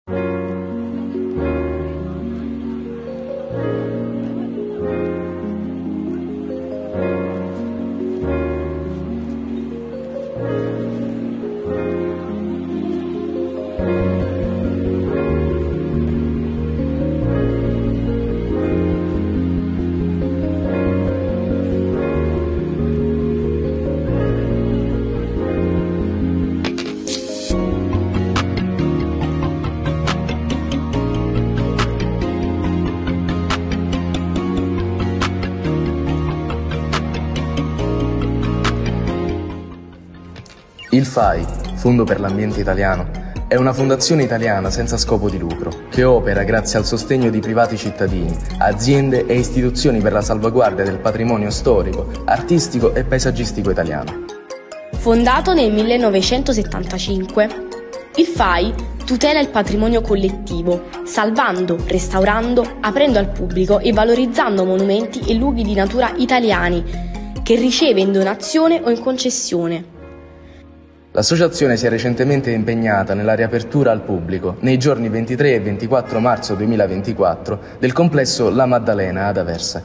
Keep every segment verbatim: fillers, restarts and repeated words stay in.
Il F A I, Fondo per l'Ambiente Italiano, è una fondazione italiana senza scopo di lucro che opera grazie al sostegno di privati cittadini, aziende e istituzioni per la salvaguardia del patrimonio storico, artistico e paesaggistico italiano. Fondato nel millenovecentosettantacinque, il F A I tutela il patrimonio collettivo, salvando, restaurando, aprendo al pubblico e valorizzando monumenti e luoghi di natura italiani che riceve in donazione o in concessione. L'associazione si è recentemente impegnata nella riapertura al pubblico, nei giorni ventitré e ventiquattro marzo duemilaventiquattro, del complesso La Maddalena ad Aversa.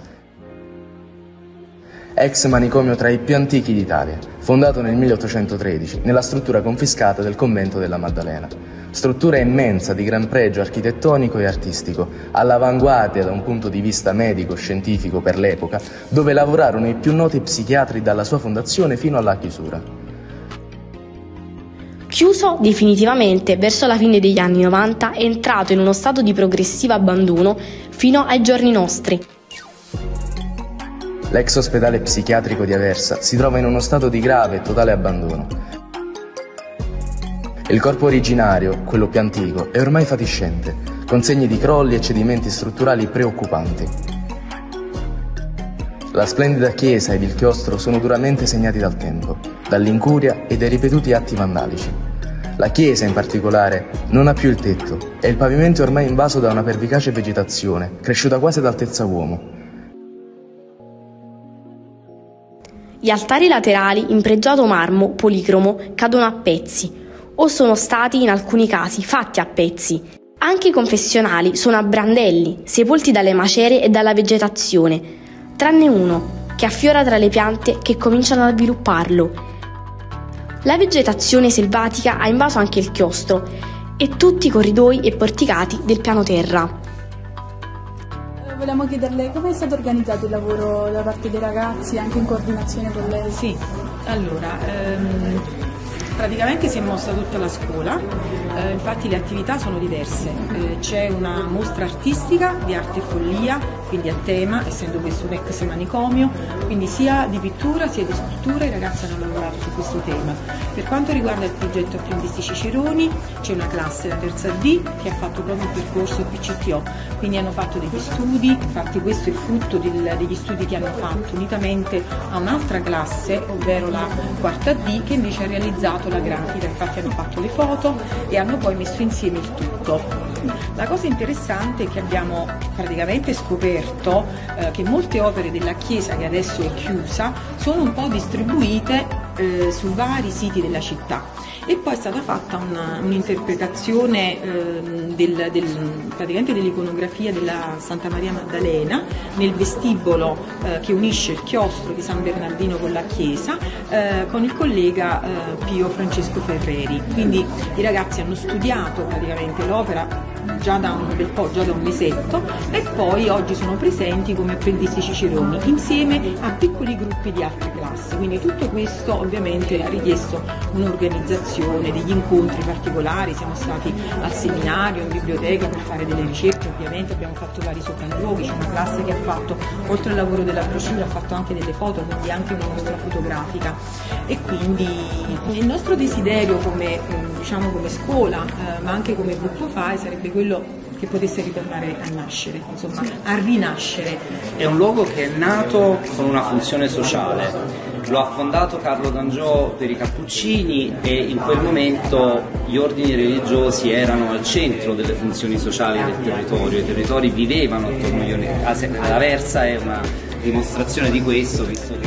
Ex manicomio tra i più antichi d'Italia, fondato nel milleottocentotredici nella struttura confiscata del convento della Maddalena. Struttura immensa di gran pregio architettonico e artistico, all'avanguardia da un punto di vista medico-scientifico per l'epoca, dove lavorarono i più noti psichiatri dalla sua fondazione fino alla chiusura. Chiuso definitivamente verso la fine degli anni novanta, è entrato in uno stato di progressivo abbandono fino ai giorni nostri. L'ex ospedale psichiatrico di Aversa si trova in uno stato di grave e totale abbandono. Il corpo originario, quello più antico, è ormai fatiscente, con segni di crolli e cedimenti strutturali preoccupanti. La splendida chiesa ed il chiostro sono duramente segnati dal tempo, dall'incuria e dai ripetuti atti vandalici. La chiesa, in particolare, non ha più il tetto e il pavimento è ormai invaso da una pervicace vegetazione, cresciuta quasi ad altezza uomo. Gli altari laterali in pregiato marmo policromo cadono a pezzi, o sono stati in alcuni casi fatti a pezzi. Anche i confessionali sono a brandelli, sepolti dalle macerie e dalla vegetazione, tranne uno, che affiora tra le piante che cominciano a svilupparlo. La vegetazione selvatica ha invaso anche il chiostro e tutti i corridoi e porticati del piano terra. Volevamo chiederle come è stato organizzato il lavoro da parte dei ragazzi, anche in coordinazione con lei? Sì, allora, ehm, praticamente si è mossa tutta la scuola, eh, infatti le attività sono diverse, eh, c'è una mostra artistica di arte e follia, quindi a tema, essendo questo un ex manicomio, quindi sia di pittura sia di scultura i ragazzi hanno lavorato su questo tema. Per quanto riguarda il progetto Apprendisti Ciceroni, c'è una classe, la terza D, che ha fatto proprio un percorso P C T O, quindi hanno fatto degli studi, infatti questo è frutto del, degli studi che hanno fatto unitamente a un'altra classe, ovvero la quarta D, che invece ha realizzato la grafica, infatti hanno fatto le foto e hanno poi messo insieme il tutto. La cosa interessante è che abbiamo praticamente scoperto eh, che molte opere della chiesa, che adesso è chiusa, sono un po' distribuite eh, su vari siti della città. E poi è stata fatta un'interpretazione eh, del, del, praticamente dell'iconografia della Santa Maria Maddalena nel vestibolo eh, che unisce il chiostro di San Bernardino con la chiesa eh, con il collega eh, Pio Francesco Ferreri. Quindi i ragazzi hanno studiato praticamente l'opera già da un bel po', già da un mesetto, e poi oggi sono presenti come apprendisti ciceroni insieme a piccoli gruppi di altre classi. Quindi tutto questo ovviamente ha richiesto un'organizzazione, degli incontri particolari, siamo stati al seminario, in biblioteca per fare delle ricerche, ovviamente abbiamo fatto vari sopralluoghi, c'è una classe che ha fatto, oltre al lavoro della brochure, ha fatto anche delle foto, quindi anche una mostra fotografica. E quindi il nostro desiderio come, diciamo, come scuola, eh, ma anche come gruppo F A I, sarebbe quello che potesse ritornare a nascere, insomma, a rinascere. È un luogo che è nato con una funzione sociale. Lo ha fondato Carlo D'Angiò per i Cappuccini e in quel momento gli ordini religiosi erano al centro delle funzioni sociali del territorio, i territori vivevano attorno agli ordini. L'Aversa è una dimostrazione di questo, visto che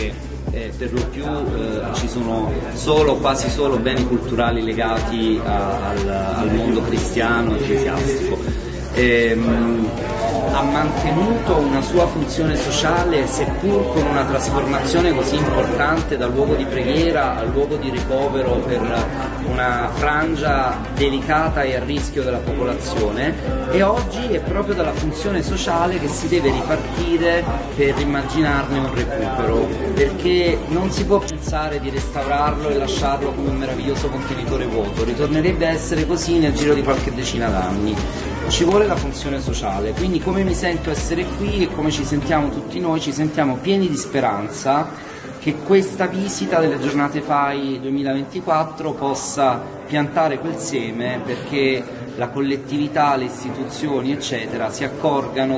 eh, per lo più eh, ci sono solo, quasi solo beni culturali legati a, al, al mondo cristiano ecclesiastico. Ehm, ha mantenuto una sua funzione sociale, seppur con una trasformazione così importante dal luogo di preghiera al luogo di ricovero per una frangia delicata e a rischio della popolazione, e oggi è proprio dalla funzione sociale che si deve ripartire per immaginarne un recupero, perché non si può pensare di restaurarlo e lasciarlo come un meraviglioso contenitore vuoto, ritornerebbe a essere così nel giro di qualche decina d'anni. Ci vuole la funzione sociale, quindi come mi sento essere qui e come ci sentiamo tutti noi, ci sentiamo pieni di speranza che questa visita delle giornate F A I duemilaventiquattro possa piantare quel seme, perché la collettività, le istituzioni eccetera si accorgano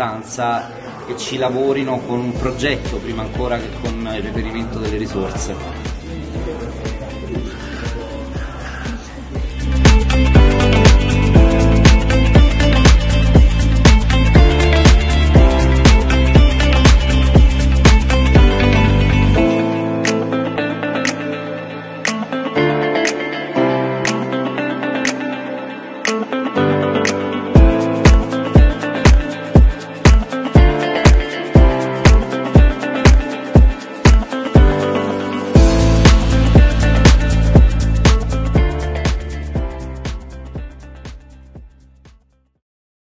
dell'importanza e ci lavorino con un progetto prima ancora che con il reperimento delle risorse.